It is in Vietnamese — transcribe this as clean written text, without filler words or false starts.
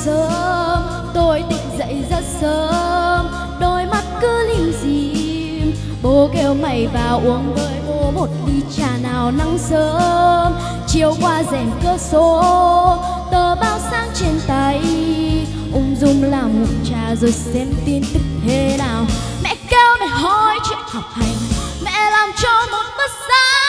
sớm, tôi tỉnh dậy rất sớm, đôi mắt cứ lim dim. Bố kêu mày vào uống với bố một ly trà nào nắng sớm. Chiều qua rèm cửa sổ, tờ báo sáng trên tay, ung dung làm ngụm trà rồi xem tin tức thế nào. Mẹ kêu mày hỏi chuyện học hành, mẹ làm cho một bữa sáng.